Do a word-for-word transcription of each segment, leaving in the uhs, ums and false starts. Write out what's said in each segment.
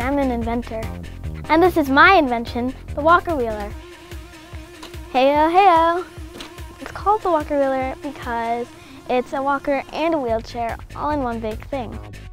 and I'm an inventor. And this is my invention, the walker wheeler. Heyo, heyo! It's called the walker wheeler because it's a walker and a wheelchair all in one big thing.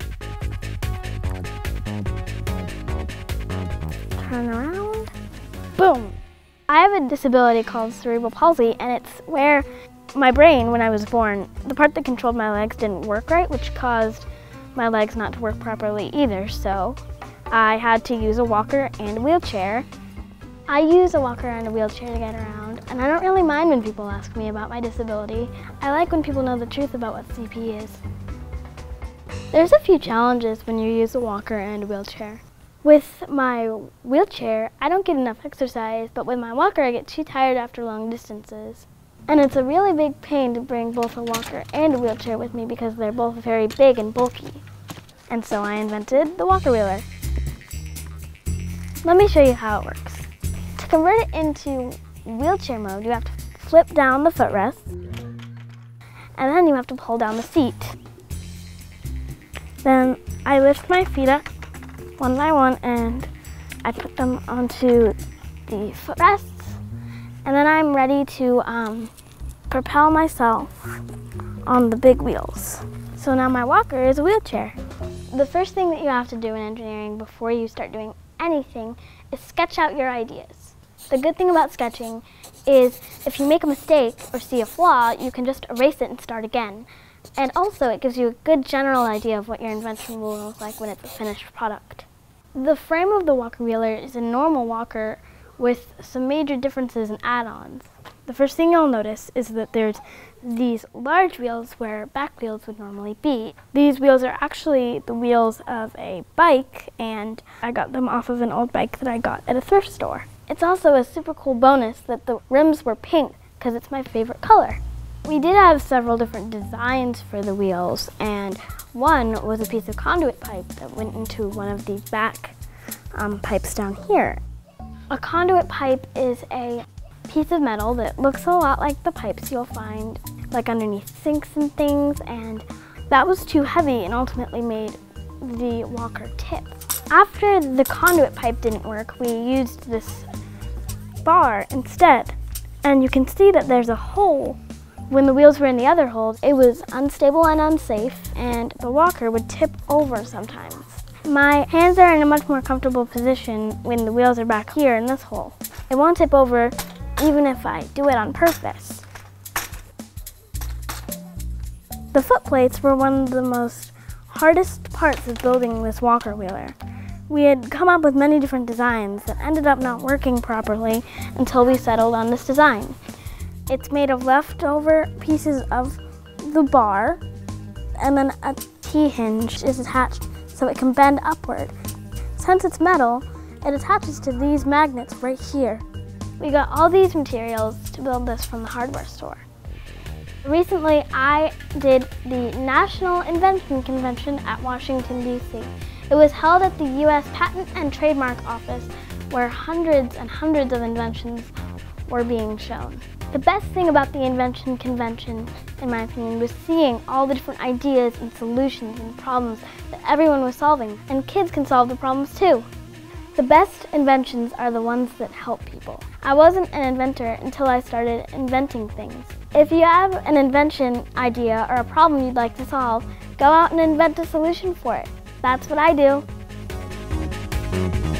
Turn around. Boom! I have a disability called Cerebral Palsy, and it's where my brain, when I was born, the part that controlled my legs didn't work right, which caused my legs not to work properly either, so I had to use a walker and a wheelchair. I use a walker and a wheelchair to get around, and I don't really mind when people ask me about my disability. I like when people know the truth about what C P is. There's a few challenges when you use a walker and a wheelchair. With my wheelchair, I don't get enough exercise, but with my walker, I get too tired after long distances. And it's a really big pain to bring both a walker and a wheelchair with me because they're both very big and bulky. And so I invented the walker wheeler. Let me show you how it works. To convert it into wheelchair mode, you have to flip down the footrest, and then you have to pull down the seat. Then I lift my feet up one by one and I put them onto the footrests, and then I'm ready to um, propel myself on the big wheels. So now my walker is a wheelchair. The first thing that you have to do in engineering before you start doing anything is sketch out your ideas. The good thing about sketching is if you make a mistake or see a flaw, you can just erase it and start again. And also it gives you a good general idea of what your invention will look like when it's a finished product. The frame of the walker wheeler is a normal walker with some major differences and add-ons. The first thing you'll notice is that there's these large wheels where back wheels would normally be. These wheels are actually the wheels of a bike, and I got them off of an old bike that I got at a thrift store. It's also a super cool bonus that the rims were pink because it's my favorite color. We did have several different designs for the wheels, and one was a piece of conduit pipe that went into one of these back um, pipes down here. A conduit pipe is a piece of metal that looks a lot like the pipes you'll find like underneath sinks and things, and that was too heavy and ultimately made the walker tip. After the conduit pipe didn't work, we used this bar instead, and you can see that there's a hole. When the wheels were in the other holes, it was unstable and unsafe, and the walker would tip over sometimes. My hands are in a much more comfortable position when the wheels are back here in this hole. It won't tip over even if I do it on purpose. The foot plates were one of the most hardest parts of building this walker wheeler. We had come up with many different designs that ended up not working properly until we settled on this design. It's made of leftover pieces of the bar, and then a T-hinge is attached so it can bend upward. Since it's metal, it attaches to these magnets right here. We got all these materials to build this from the hardware store. Recently, I did the National Invention Convention at Washington, D C It was held at the U S Patent and Trademark Office, where hundreds and hundreds of inventions were being shown. The best thing about the Invention Convention, in my opinion, was seeing all the different ideas and solutions and problems that everyone was solving, and kids can solve the problems too. The best inventions are the ones that help people. I wasn't an inventor until I started inventing things. If you have an invention idea or a problem you'd like to solve, go out and invent a solution for it. That's what I do.